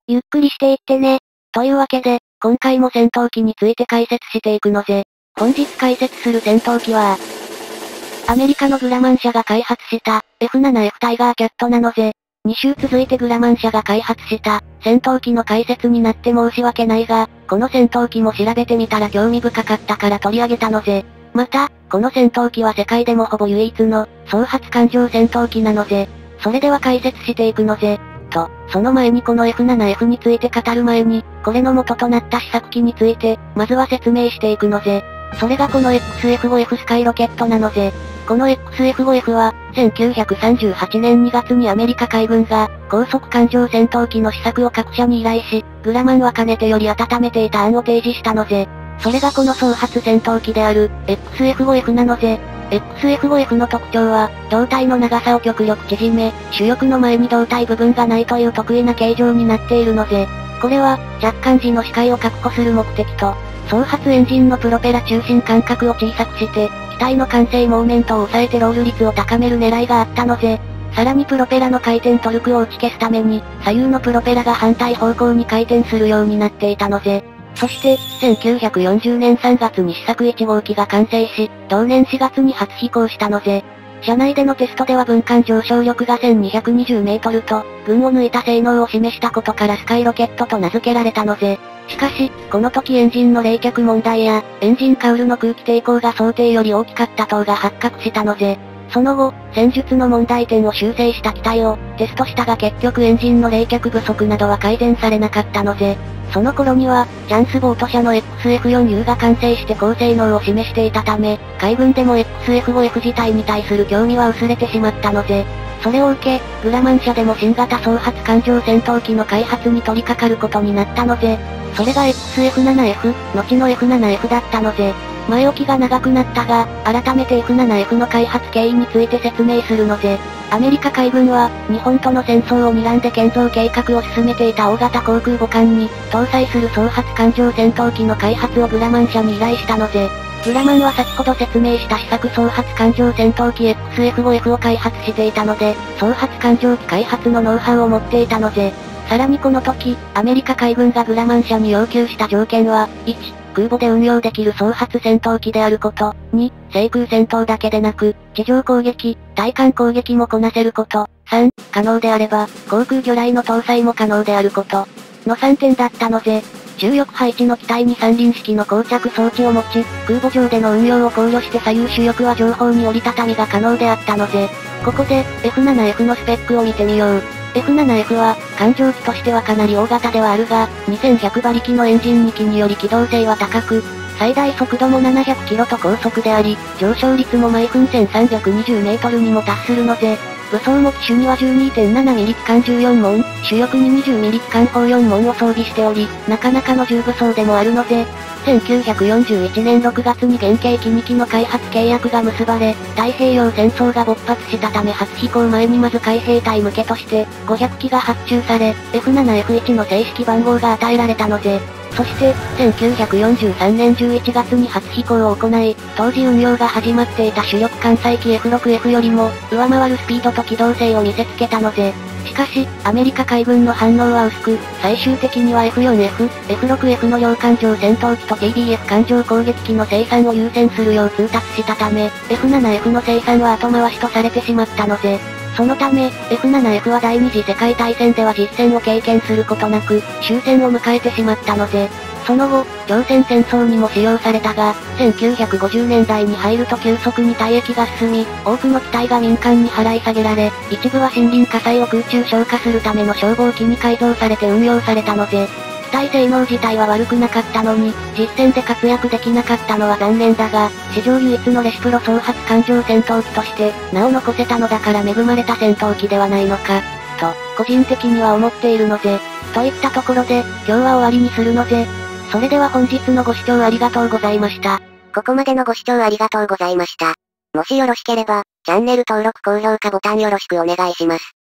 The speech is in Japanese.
ゆっくりしていってね。というわけで、今回も戦闘機について解説していくのぜ。本日解説する戦闘機は、アメリカのグラマン社が開発した F7F タイガーキャットなのぜ。2週続いてグラマン社が開発した戦闘機の解説になって申し訳ないが、この戦闘機も調べてみたら興味深かったから取り上げたのぜ。また、この戦闘機は世界でもほぼ唯一の総発艦上戦闘機なのぜ。それでは解説していくのぜ。と、その前にこの F7F について語る前に、これの元となった試作機について、まずは説明していくのぜ。それがこの XF5F スカイロケットなのぜ。この XF5F は、1938年2月にアメリカ海軍が、高速艦上戦闘機の試作を各社に依頼し、グラマンはかねてより温めていた案を提示したのぜ。それがこの総発戦闘機である、XF5F なのぜ。XF5F の特徴は、胴体の長さを極力縮め、主翼の前に胴体部分がないという得意な形状になっているのぜ。これは、着艦時の視界を確保する目的と、総発エンジンのプロペラ中心間隔を小さくして、機体の完成モーメントを抑えてロール率を高める狙いがあったのぜ。さらにプロペラの回転トルクを打ち消すために、左右のプロペラが反対方向に回転するようになっていたのぜ。そして、1940年3月に試作1号機が完成し、同年4月に初飛行したのぜ。車内でのテストでは分間上昇力が1220メートルと、群を抜いた性能を示したことからスカイロケットと名付けられたのぜ。しかし、この時エンジンの冷却問題や、エンジンカウルの空気抵抗が想定より大きかった等が発覚したのぜ。その後、戦術の問題点を修正した機体をテストしたが結局エンジンの冷却不足などは改善されなかったのぜ。その頃には、チャンスボート社の XF4U が完成して高性能を示していたため、海軍でも XF5F 自体に対する興味は薄れてしまったのぜ。それを受け、グラマン社でも新型総発艦上戦闘機の開発に取り掛かることになったのぜ。それが XF7F、後の F7F だったのぜ。前置きが長くなったが、改めて F7F の開発経緯について説明するのぜ。アメリカ海軍は、日本との戦争を睨んで建造計画を進めていた大型航空母艦に、搭載する総発艦上戦闘機の開発をグラマン社に依頼したのぜ。グラマンは先ほど説明した試作総発艦上戦闘機 XF5F を開発していたので、総発艦上機開発のノウハウを持っていたのぜ。さらにこの時、アメリカ海軍がグラマン社に要求した条件は、1、空母で運用できる総発戦闘機であること。2、制空戦闘だけでなく、地上攻撃、対艦攻撃もこなせること。3、可能であれば、航空魚雷の搭載も可能であること。の3点だったのぜ。重翼配置の機体に三輪式の膠着装置を持ち、空母上での運用を考慮して左右主翼は上方に折りたたみが可能であったのぜ。ここで、F7F のスペックを見てみよう。F7F は、艦上機としてはかなり大型ではあるが、2100馬力のエンジン2機により機動性は高く、最大速度も700キロと高速であり、上昇率も毎分1320メートルにも達するのぜ。武装も機種には 12.7 ミリ機関14門、主翼に20ミリ機関砲4門を装備しており、なかなかの重武装でもあるのぜ。1941年6月に原型機2機の開発契約が結ばれ、太平洋戦争が勃発したため初飛行前にまず海兵隊向けとして、500機が発注され、F7F1 の正式番号が与えられたのぜ。そして、1943年11月に初飛行を行い、当時運用が始まっていた主力艦載機 F6F よりも、上回るスピードと機動性を見せつけたのぜ。しかし、アメリカ海軍の反応は薄く、最終的には F4F、F6F の両艦上戦闘機と TBF 艦上攻撃機の生産を優先するよう通達したため、F7F の生産は後回しとされてしまったのぜ。そのため、F7F は第二次世界大戦では実戦を経験することなく、終戦を迎えてしまったのぜ。その後、朝鮮戦争にも使用されたが、1950年代に入ると急速に退役が進み、多くの機体が民間に払い下げられ、一部は森林火災を空中消火するための消防機に改造されて運用されたのぜ。機体性能自体は悪くなかったのに、実戦で活躍できなかったのは残念だが、史上唯一のレシプロ総発艦上戦闘機として、名を残せたのだから恵まれた戦闘機ではないのか、と、個人的には思っているのぜ。といったところで、今日は終わりにするのぜ。それでは本日のご視聴ありがとうございました。 ここまでのご視聴ありがとうございました。もしよろしければ、チャンネル登録高評価ボタンよろしくお願いします。